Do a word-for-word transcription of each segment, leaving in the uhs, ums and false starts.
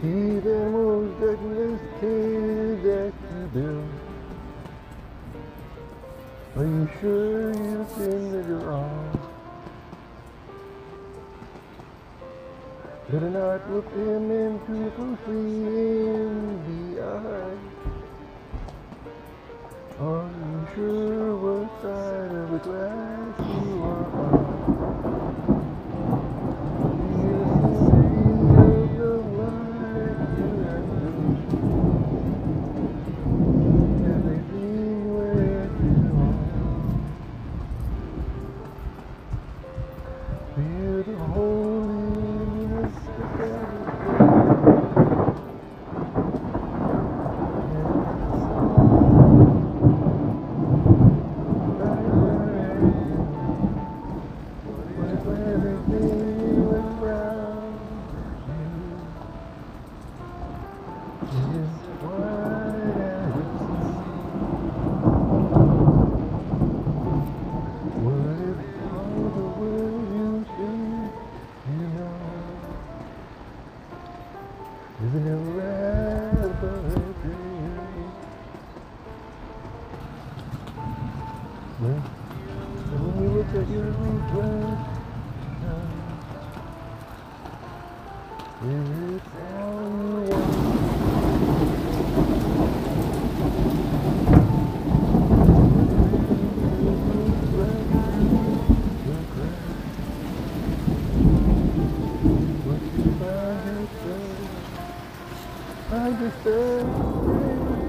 He that moves darkness to that you build. Are you sure you think that you're wrong? Better not look him into closely in the eye. Are you sure what side of the glass you are on? Do you see the light you have seen? Have they seen where you are? Feel the holiness of everything. Isn't it rather well, when you look at your reflection, it's all you want. What you find yourself, find yourself.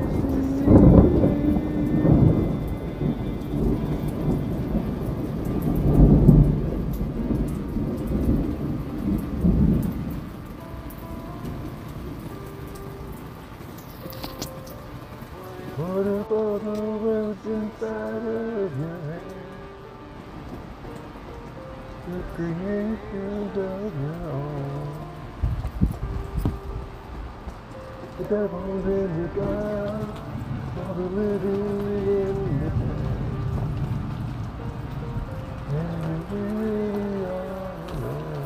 What about the words inside of your head? The creations of your own. The devil's in the dark, all the living in the dead. And we really are alone.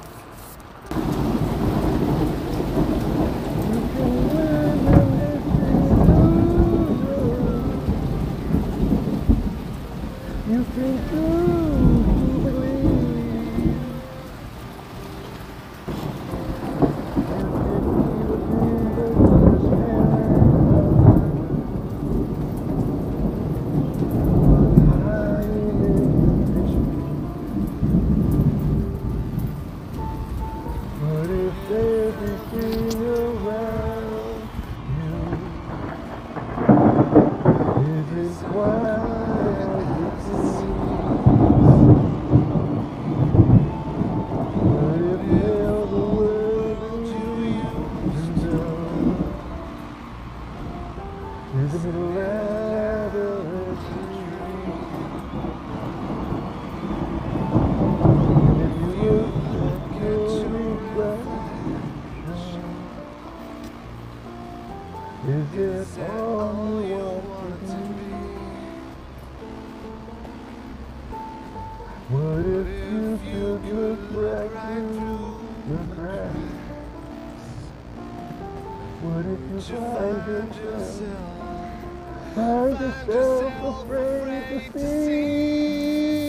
You can live in this illusion. You can choose to believe. But if everything around you isn't quite as it seems, but if hell the world to you know, isn't it rather sweet? And if you look at your reflection, is it all you want to be? What if you could look right through the cracks? What if you find yourself, find yourself afraid to see?